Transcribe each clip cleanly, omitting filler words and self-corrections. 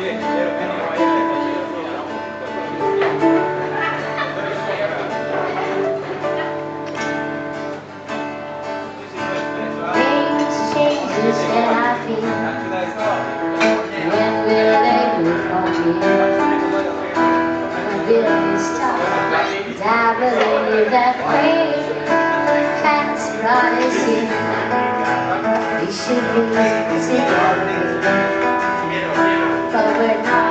changes that I feel. When will they go from here? Forgiveness tough, and I believe that faith has brought us here. We should be together, but we're not.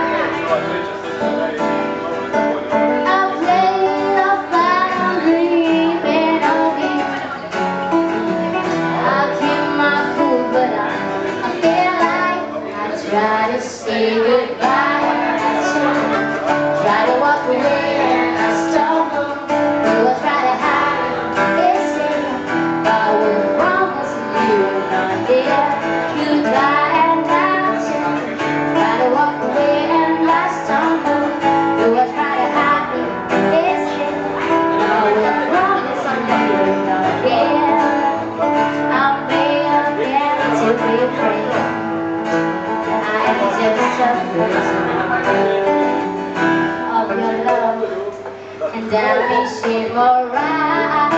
Try to say goodbye, try to walk away and I stumble. You will try to hide and say, but we'll promise you will not dare. You try and I try to walk away and I stumble. You will try to hide and say, but we'll promise you will not dare. I'll pray again to be free. Just a prisoner of your love, and I'll be shame alright.